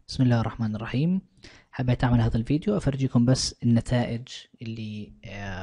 بسم الله الرحمن الرحيم. حبيت أعمل هذا الفيديو أفرجيكم بس النتائج اللي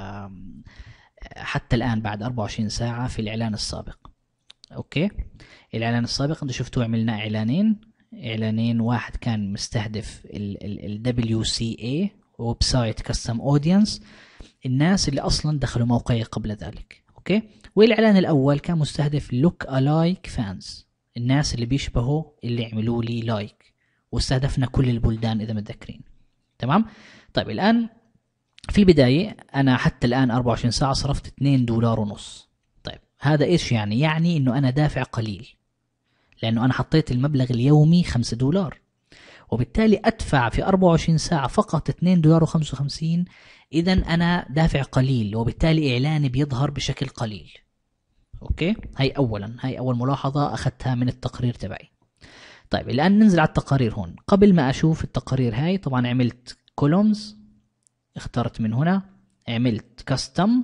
حتى الآن بعد 24 ساعة في الإعلان السابق. أوكي، الإعلان السابق أنتوا شفتوا عملنا إعلانين. واحد كان مستهدف ال WCA ويب سايت كاستم اودينس، الناس اللي أصلا دخلوا موقعي قبل ذلك. أوكي، والإعلان الأول كان مستهدف لوك ألايك فانز، الناس اللي بيشبهوا اللي عملوا لي لايك، واستهدفنا كل البلدان إذا متذكرين. تمام. طيب الآن في البداية أنا حتى الآن 24 ساعة صرفت $2.50. طيب هذا إيش يعني؟ يعني إنه أنا دافع قليل، لأنه أنا حطيت المبلغ اليومي $5، وبالتالي أدفع في 24 ساعة فقط $2.55. إذا أنا دافع قليل، وبالتالي إعلاني بيظهر بشكل قليل. أوكي، هاي أول ملاحظة أخذتها من التقرير تبعي. طيب الآن ننزل على التقارير هون. قبل ما أشوف التقارير هاي طبعا عملت كولومز، اخترت من هنا، عملت كاستم.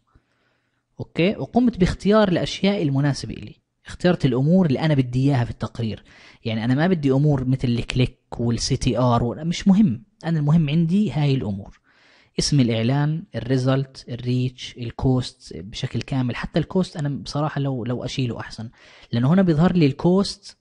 اوكي، وقمت باختيار الاشياء المناسبة لي. اخترت الامور اللي انا بدي اياها في التقرير. يعني انا ما بدي امور مثل الكليك والسي تي ار، مش مهم. انا المهم عندي هاي الامور: اسم الاعلان، الريزلت، الريتش، الكوست بشكل كامل. حتى الكوست انا بصراحة لو اشيله احسن، لانه هنا بيظهر لي الكوست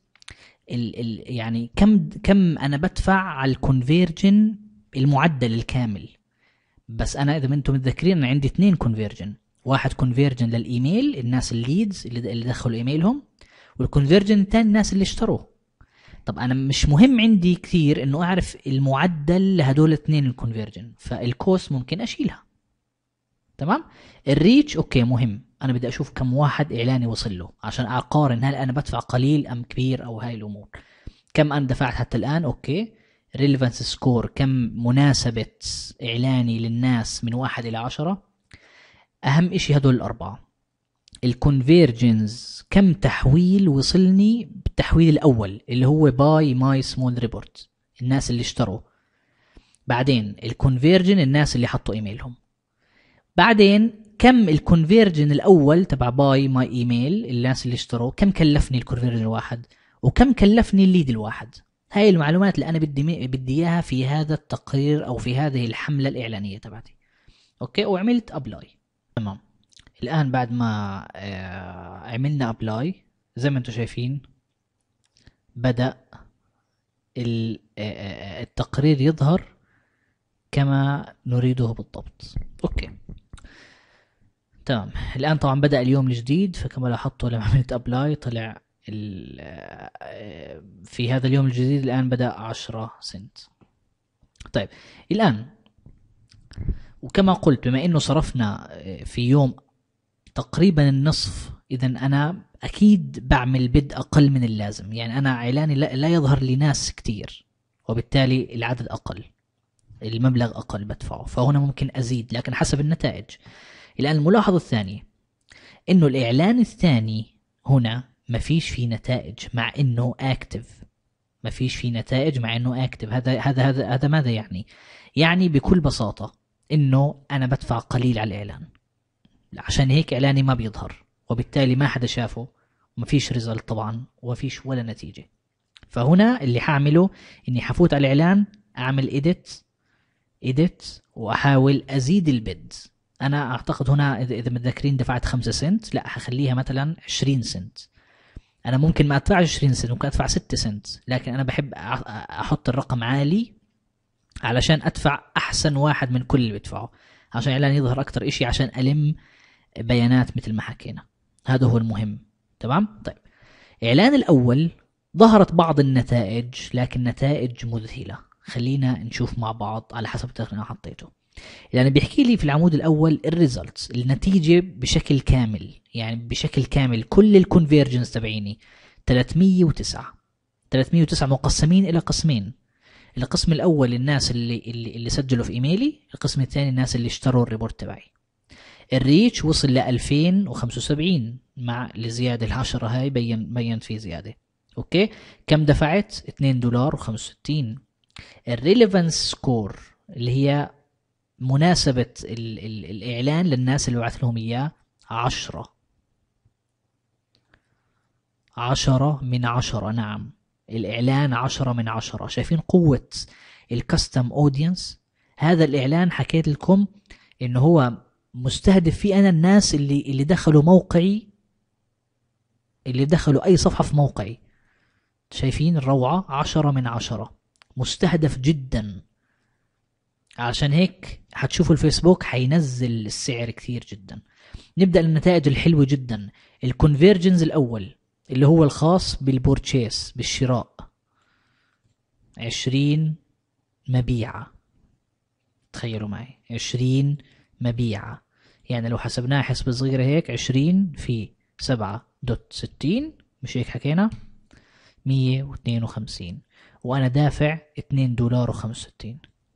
يعني كم انا بدفع على الكونفيرجن المعدل الكامل. بس انا اذا ما انتم متذكرين انا عندي 2 كونفيرجن. واحد كونفيرجن للايميل، الناس الليدز اللي دخلوا ايميلهم، والكونفيرجن الثاني الناس اللي اشتروا. طب انا مش مهم عندي كثير انه اعرف المعدل لهدول الاثنين الكونفيرجن، فالكوست ممكن اشيلها. تمام. الريتش اوكي مهم، انا بدي اشوف كم واحد اعلاني وصل له عشان اقارن هل انا بدفع قليل ام كبير او هاي الامور. كم انا دفعت حتى الان. اوكي. ريليفانس سكور، كم مناسبة اعلاني للناس من 1 إلى 10. اهم اشي هدول الاربعة. الكونفيرجنز، كم تحويل وصلني بالتحويل الاول اللي هو باي ماي سمول ريبورت، الناس اللي اشتروا. بعدين الكونفيرجن، الناس اللي حطوا ايميلهم. بعدين كم الكونفيرجن الاول تبع باي ماي ايميل، الناس اللي اشتروا، كم كلفني الكونفيرجن الواحد، وكم كلفني الليد الواحد. هاي المعلومات اللي انا بدي اياها في هذا التقرير او في هذه الحملة الاعلانية تبعتي. اوكي، وعملت ابلاي. تمام. الان بعد ما عملنا ابلاي زي ما انتم شايفين بدأ التقرير يظهر كما نريده بالضبط. اوكي تمام. الان طبعا بدأ اليوم الجديد، فكما لاحظتوا لما عملت ابلاي طلع في هذا اليوم الجديد الان بدأ 10 سنت. طيب الان وكما قلت بما انه صرفنا في يوم تقريبا النصف، اذا انا اكيد بعمل بد اقل من اللازم. يعني انا اعلاني لا يظهر لي ناس كتير، وبالتالي العدد اقل، المبلغ اقل بدفعه، فهنا ممكن ازيد لكن حسب النتائج. الان الملاحظة الثانية انه الاعلان الثاني هنا ما فيش فيه نتائج مع انه اكتف. ما فيش فيه نتائج مع انه اكتف. هذا ماذا يعني؟ يعني بكل بساطة انه انا بدفع قليل على الاعلان، عشان هيك اعلاني ما بيظهر، وبالتالي ما حدا شافه، وما فيش ريزلت طبعا، وما فيش ولا نتيجة. فهنا اللي حاعمله اني حفوت على الاعلان، اعمل ايديت واحاول ازيد البيد. انا اعتقد هنا اذا متذكرين دفعت 5 سنت، لا حخليها مثلا 20 سنت. انا ممكن ما ادفعش 20 سنت، ممكن ادفع 6 سنت، لكن انا بحب احط الرقم عالي علشان ادفع احسن واحد من كل اللي بدفعه، عشان الاعلان يظهر اكتر اشي، عشان الم بيانات مثل ما حكينا. هذا هو المهم. تمام. طيب اعلان الاول ظهرت بعض النتائج، لكن نتائج مذهلة. خلينا نشوف مع بعض على حسب التقرير اللي انا حطيته. يعني بيحكي لي في العمود الاول الريزلتس، النتيجة بشكل كامل، يعني بشكل كامل كل الكونفيرجنس تبعيني 309. 309 مقسمين الى قسمين. القسم الاول الناس اللي سجلوا في ايميلي، القسم الثاني الناس اللي اشتروا الريبورت تبعي. الريتش وصل ل 2075 مع الزيادة العشرة هاي، بين في زيادة. اوكي. كم دفعت؟ $2.65. الريليفانس سكور اللي هي مناسبة الإعلان للناس اللي بعث لهم إياه 10. 10 من 10. نعم، الإعلان 10/10. شايفين قوة الكاستم اودينس؟ هذا الإعلان حكيت لكم إنه هو مستهدف فيه أنا الناس اللي دخلوا موقعي، اللي دخلوا أي صفحة في موقعي. شايفين الروعة؟ 10/10، مستهدف جدا. عشان هيك حتشوفوا الفيسبوك حينزل السعر كثير جدا. نبدأ النتائج الحلوة جدا. الكونفيرجنز الأول اللي هو الخاص بالبورتشيس، بالشراء، 20 مبيعة. تخيلوا معي 20 مبيعة، يعني لو حسبناها حسبة صغيرة هيك 20 في 7.60، مش هيك حكينا؟ 152، وأنا دافع $2.65.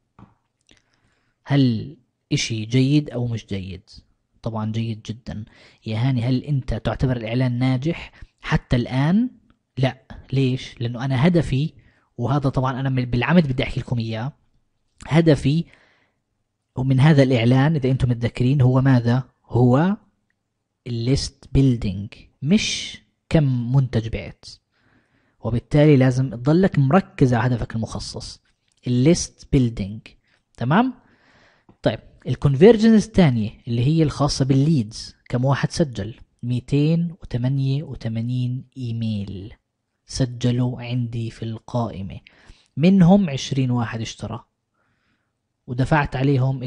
هل إشي جيد أو مش جيد؟ طبعا جيد جدا. يا هاني، هل أنت تعتبر الإعلان ناجح حتى الآن؟ لا. ليش؟ لأنه أنا هدفي، وهذا طبعا أنا بالعمد بدي أحكي لكم إياه، هدفي ومن هذا الإعلان إذا أنتم متذكرين هو ماذا؟ هو الليست بيلدينج، مش كم منتج بعت. وبالتالي لازم تضلك مركز على هدفك المخصص، الليست بيلدينج. تمام؟ طيب الكونفيرجنس الثانية اللي هي الخاصة بالليدز، كم واحد سجل؟ 288 ايميل سجلوا عندي في القائمة، منهم 20 واحد اشترى ودفعت عليهم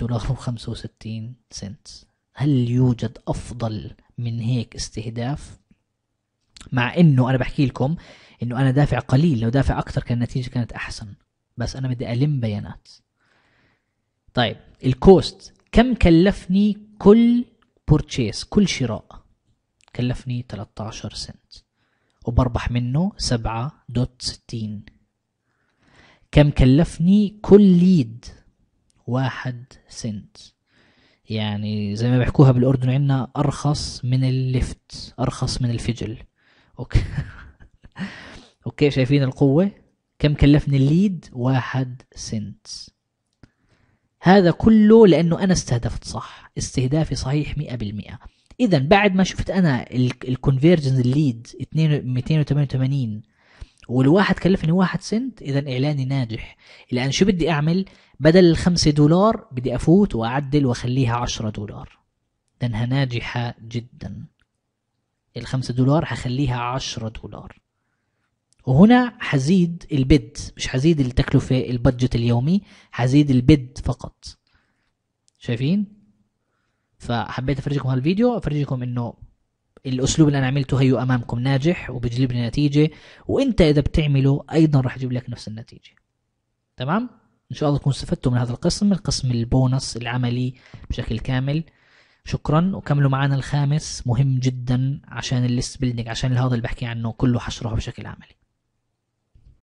$2.65. هل يوجد أفضل من هيك استهداف؟ مع إنه أنا بحكي لكم إنه أنا دافع قليل، لو دافع أكتر كان النتيجة كانت أحسن، بس أنا بدي ألم بيانات. طيب الكوست، كم كلفني كل بورتشيس، كل شراء؟ كلفني 13 سنت وبربح منه 7.60. كم كلفني كل ليد؟ 1 سنت، يعني زي ما بيحكوها بالأردن عندنا أرخص من الليفت، أرخص من الفجل. أوكي أوكي، شايفين القوة؟ كم كلفني الليد؟ 1 سنت. هذا كله لأنه أنا استهدفت صح، استهدافي صحيح 100%. إذا بعد ما شفت أنا الكونفيرجنز الليد 288 والواحد كلفني 1 سنت، إذا إعلاني ناجح. لأن شو بدي أعمل؟ بدل $5 بدي أفوت وأعدل وأخليها $10، لأنها ناجحة جدا. $5 حخليها $10، وهنا حزيد البيد، مش حزيد التكلفة البادجت اليومي، حزيد البيد فقط. شايفين؟ فحبيت أفرجيكم هالفيديو، أفرجيكم إنه الأسلوب اللي أنا عملته هيو أمامكم ناجح وبيجلب لي نتيجة، وإنت إذا بتعمله أيضا راح يجيب لك نفس النتيجة. تمام؟ إن شاء الله تكونوا استفدتوا من هذا القسم البونص العملي بشكل كامل. شكرا، وكملوا معنا الخامس، مهم جدا عشان الليست بيلدينج، عشان هذا اللي بحكي عنه كله حشرحه بشكل عملي.